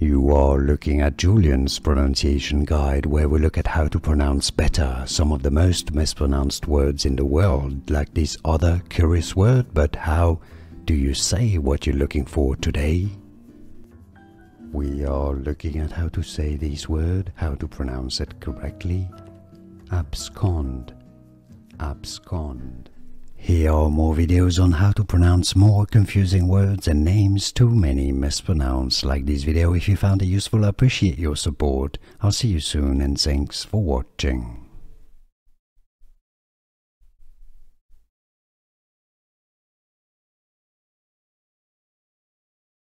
You are looking at Julian's pronunciation guide, where we look at how to pronounce better some of the most mispronounced words in the world, like this other curious word. But how do you say what you're looking for today? We are looking at how to say this word, how to pronounce it correctly. Abscond. Abscond. Here are more videos on how to pronounce more confusing words and names too many mispronounced. Like this video if you found it useful. I appreciate your support. I'll see you soon and thanks for watching.